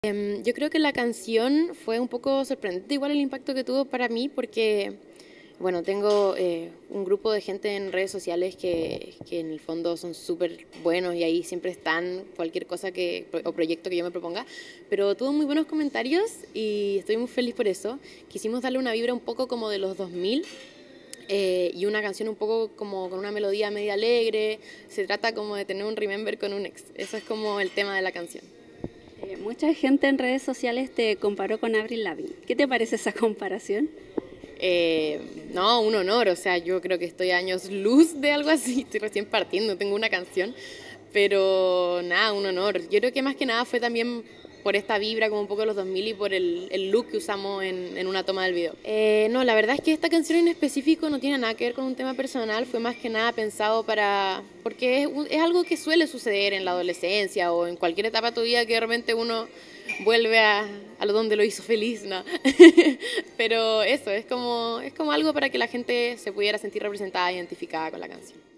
Yo creo que la canción fue un poco sorprendente, igual el impacto que tuvo para mí, porque, bueno, tengo un grupo de gente en redes sociales que en el fondo son súper buenos y ahí siempre están cualquier cosa o proyecto que yo me proponga, pero tuvo muy buenos comentarios y estoy muy feliz por eso. Quisimos darle una vibra un poco como de los 2000 y una canción un poco como con una melodía media alegre. Se trata como de tener un remember con un ex, eso es como el tema de la canción. Mucha gente en redes sociales te comparó con Avril Lavigne. ¿Qué te parece esa comparación? No, un honor, o sea, yo creo que estoy a años luz de algo así, estoy recién partiendo, tengo una canción, pero nada, un honor. Yo creo que más que nada fue también por esta vibra como un poco de los 2000 y por el look que usamos en una toma del video. No, la verdad es que esta canción en específico no tiene nada que ver con un tema personal, fue más que nada pensado porque es algo que suele suceder en la adolescencia o en cualquier etapa de tu vida que de repente uno vuelve a lo donde lo hizo feliz, ¿no? Pero eso, es como algo para que la gente se pudiera sentir representada, identificada con la canción.